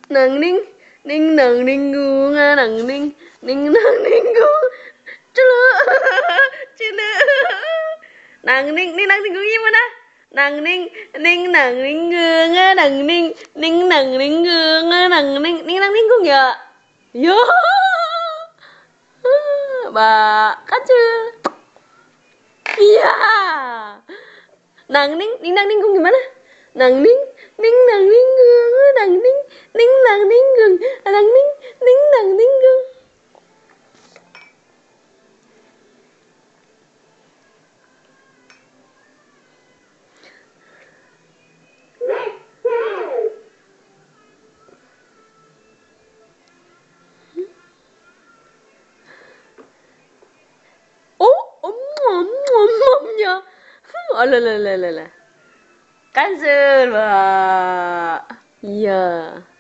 Nang ning ning nang ninggung nang ning gung celu celu nang ninggung gimana nang ninggung nang ninggung nang ninggung ya yo Mbak kecil iya nang ninggung gimana nang nang ninggung nang nang ninggung nang nang ninggung oh omnya oh lah Cancel, Mbak. Iya.